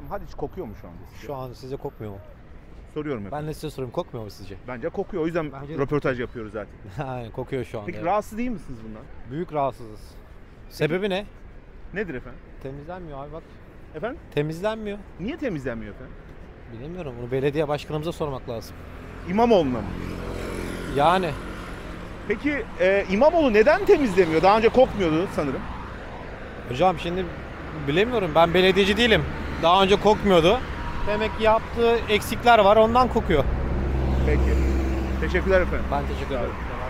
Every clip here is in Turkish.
Efendim Haliç kokuyor mu şu anda sizce? Şu an sizce kokmuyor mu? Soruyorum efendim. Ben de size sorayım, kokmuyor mu sizce? Bence kokuyor. O yüzden Bence de röportaj yapıyoruz zaten. Aynen, kokuyor şu anda. Peki evet. rahatsız değil misiniz bundan? Büyük rahatsızız. Sebebi ne? Nedir efendim? Temizlenmiyor abi bak. Efendim? Temizlenmiyor. Niye temizlenmiyor efendim? Bilemiyorum, bunu belediye başkanımıza sormak lazım. İmamoğlu'na mı? Yani Peki İmamoğlu neden temizlemiyor? Daha önce kokmuyordu sanırım. hocam şimdi bilemiyorum, ben belediyeci değilim. Daha önce kokmuyordu. Demek ki yaptığı eksikler var, ondan kokuyor. Peki. Teşekkürler efendim. Ben teşekkür ederim.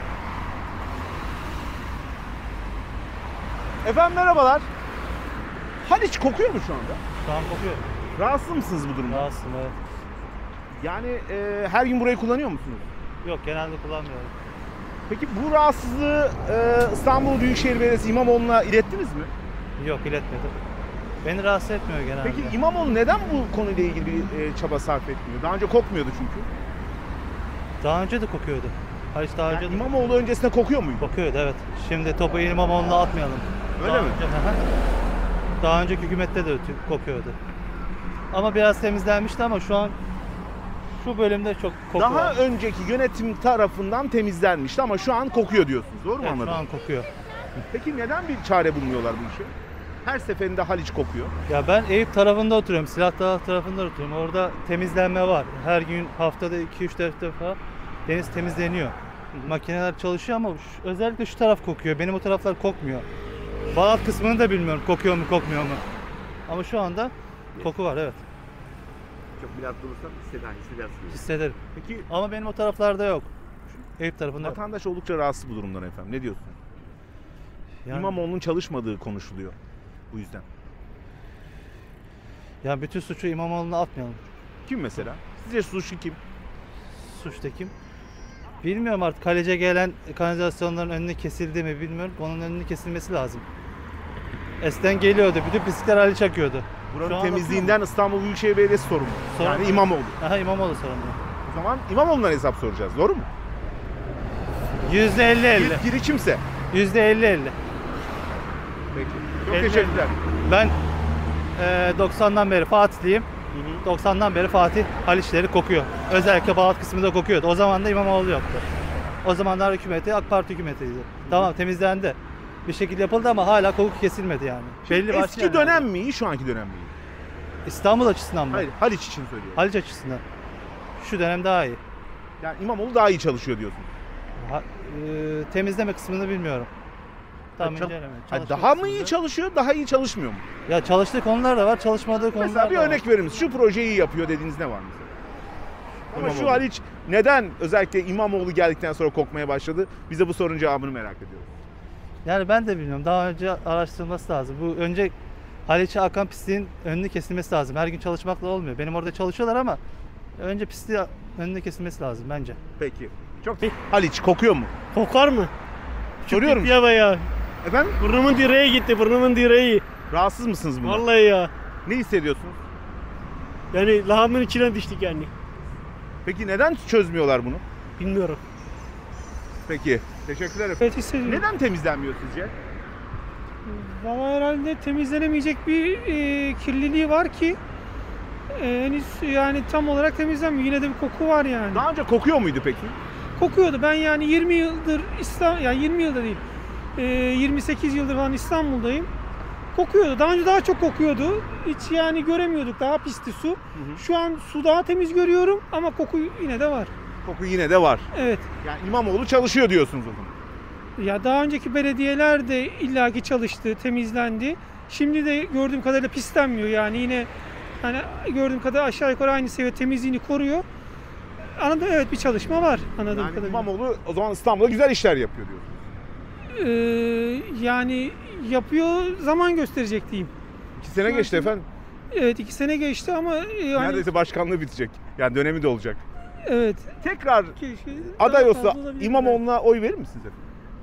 Efendim merhabalar. Haliç kokuyor mu şu anda? Şu an kokuyor. Rahatsız mısınız bu durumda? Rahatsızım, evet. Yani her gün burayı kullanıyor musunuz? Yok, genelde kullanmıyorum. Peki bu rahatsızlığı İstanbul Büyükşehir Belediyesi İmamoğlu'na ilettiniz mi? Yok, iletmedim. Beni rahatsız etmiyor genelde. Peki İmamoğlu neden bu konuyla ilgili bir çaba sarf etmiyor? Daha önce kokmuyordu çünkü. Daha önce de kokuyordu. Haliç daha önce Yani de İmamoğlu öncesinde kokuyor muydu? kokuyordu, evet. Şimdi topu İmamoğlu'na atmayalım. Öyle Daha mi? Daha önceki hükümette de kokuyordu. Ama biraz temizlenmişti ama şu bölümde çok koku Daha var. önceki yönetim tarafından temizlenmişti ama şu an kokuyor diyorsunuz. Doğru mu Evet, anladım? şu an kokuyor. Peki neden bir çare bulmuyorlar bu işe? Her seferinde Haliç kokuyor. Ya ben Eyüp tarafında oturuyorum, Silah Dağı tarafında oturuyorum. Orada temizlenme var. Her gün haftada 2-3 defa deniz temizleniyor. Makineler çalışıyor ama özellikle şu taraf kokuyor. Benim o taraflar kokmuyor. Balat kısmını da bilmiyorum kokuyor mu kokmuyor mu. Ama şu anda koku var, evet. Çok bilat olursa hissedersiniz. Hissederim. Peki Ama benim o taraflarda yok. Eyüp tarafında yok. vatandaş oldukça rahatsız bu durumdan efendim. Ne diyorsun? Yani, İmamoğlu'nun çalışmadığı konuşuluyor bu yüzden. yani bütün suçu İmamoğlu'na atmayalım. Kim mesela? Sizce suçlu kim? Suçta kim? Bilmiyorum artık. Kalece gelen kanalizasyonların önüne kesildi mi bilmiyorum. Onun önünün kesilmesi lazım. Eskiden geliyordu. Bütün pislikler hali çakıyordu. Şu Buranın an temizliğinden İstanbul Büyükşehir Belediyesi sorumlu. Sorumlu. Yani İmamoğlu. Aha, İmamoğlu sorumlu. O zaman İmamoğlu'ndan hesap soracağız. Doğru mu? %50-50. Biri kimse. %50-50. Peki. Çok 50. teşekkürler. Ben 90'dan beri Fatihliyim. 90'dan beri Fatih Haliçleri kokuyor. Özellikle Balat kısmında kokuyordu. O zaman da İmamoğlu yoktu. O zamanlar hükümeti AK Parti hükümetiydi. Tamam, temizlendi. Bir şekilde yapıldı ama hala koku kesilmedi yani. Belli başlı Eski yerlerde. dönem mi iyi, şu anki dönem mi iyi? İstanbul açısından mı? Hayır, Haliç için söylüyorum. Haliç açısından. Şu dönem daha iyi. Yani İmamoğlu daha iyi çalışıyor diyorsun. Temizleme kısmını bilmiyorum. Tam Ha, çal- inceleme. Ha, Çalışma daha mı iyi kısmında- çalışıyor, daha iyi çalışmıyor mu? Ya çalıştığı konular da var, çalışmadığı konular Mesela bir da var. örnek verir misiniz? Şu projeyi iyi yapıyor dediğiniz ne var mesela? Ama şu İmamoğlu. Haliç neden özellikle İmamoğlu geldikten sonra kokmaya başladı? Bize bu sorunun cevabını merak ediyoruz. Yani ben de bilmiyorum. Daha önce araştırılması lazım. Bu önce Haliç'e akan pisliğin önünü kesilmesi lazım. Her gün çalışmakla olmuyor. Benim orada çalışıyorlar ama önce pisliği önünü kesilmesi lazım bence. Peki. Çok Haliç kokuyor mu? Kokar mı? Soruyorum. Ya ya. Efendim? Burnumun direği gitti, burnumun direği. Rahatsız mısınız bundan? Vallahi ya. Ne hissediyorsunuz? Yani lahamın içine düştük yani. Peki neden çözmüyorlar bunu? Bilmiyorum. Peki. Teşekkürler efendim. Evet hissediyorum. Neden temizlenmiyor sizce? Valla herhalde temizlenemeyecek bir kirliliği var ki henüz yani tam olarak temizlenmiyor. Yine de bir koku var yani. Daha önce kokuyor muydu peki? Kokuyordu. Ben yani 20 yıldır yani 20 yılda değil. 28 yıldır falan İstanbul'dayım. Kokuyordu. Daha önce daha çok kokuyordu. Hiç yani göremiyorduk. Daha pisti su. Şu an su daha temiz görüyorum ama koku yine de var. Koku yine de var. Evet. Yani İmamoğlu çalışıyor diyorsunuz o zaman. Ya daha önceki belediyeler de illaki çalıştı, temizlendi. Şimdi de gördüğüm kadarıyla pislenmiyor yani yine hani gördüğüm kadarıyla aşağı yukarı aynı seviye temizliğini koruyor. Anladım, evet, bir çalışma var anladığım Yani kadarıyla. İmamoğlu o zaman İstanbul'da güzel işler yapıyor diyorsunuz. Yani yapıyor, zaman gösterecek diyeyim. 2 sene Şu geçti an- efendim. Evet, 2 sene geçti ama yani Neredeyse başkanlığı bitecek. Yani dönemi de olacak. evet. Tekrar Keşke aday daha olsa fazla olabilirdi. İmamoğlu'na oy verir misiniz efendim?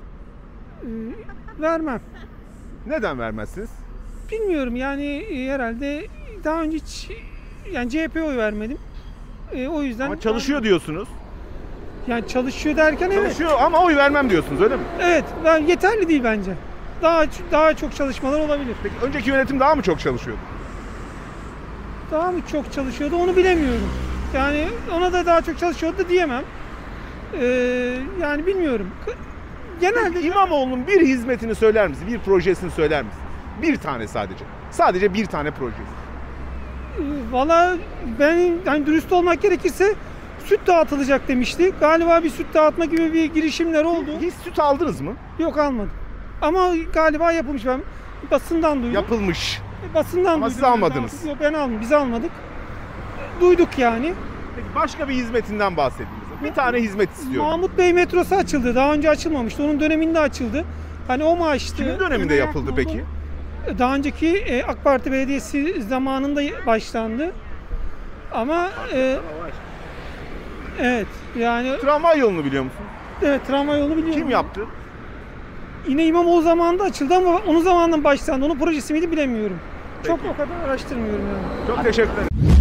Vermem. Neden vermezsiniz? Bilmiyorum yani herhalde daha önce hiç yani CHP'ye oy vermedim. O yüzden Ama çalışıyor diyorsunuz. yani çalışıyor derken evet. Çalışıyor ama oy vermem diyorsunuz öyle mi? Evet, yeterli değil bence. Daha çok çalışmalar olabilir. Peki önceki yönetim daha mı çok çalışıyordu? daha mı çok çalışıyordu onu bilemiyorum. Yani ona da daha çok çalışıyordu diyemem. Yani bilmiyorum. Genelde İmamoğlu'nun bir hizmetini söyler misin? Bir projesini söyler misin? Bir tane sadece. Sadece bir tane projesi. valla ben hani dürüst olmak gerekirse süt dağıtılacak demişti. Galiba bir süt dağıtma gibi bir girişimler oldu. Hiç süt aldınız mı? Yok almadım. Ama galiba yapılmış, ben basından duydum. Yapılmış. Basından Ama duydum. siz almadınız. Yok ben almadım. Biz almadık. Duyduk yani. Peki başka bir hizmetinden bahsedin bize. Bir tane hizmet istiyorum. Mahmut Bey metrosu açıldı. Daha önce açılmamıştı. Onun döneminde açıldı. Hani o maaştı. Kimin döneminde yapıldı peki? Daha önceki AK Parti Belediyesi zamanında başlandı. Ama evet yani Tramvay yolunu biliyor musun? evet, tramvay yolu biliyorum. Kim yaptı? Yine İmamoğlu zamanında açıldı ama onun zamanından başlandı. Onun projesi miydi bilemiyorum. Çok Peki. o kadar araştırmıyorum yani. Çok teşekkür ederim.